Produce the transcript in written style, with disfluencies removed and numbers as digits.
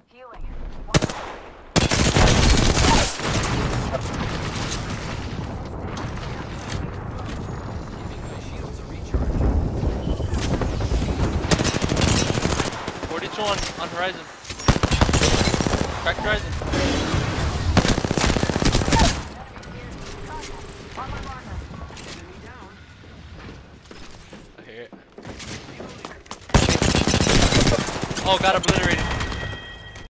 Healing. Giving my shields a recharge. 42 on horizon. Cracked horizon. Enemy down. I hear it. Oh, got obliterated.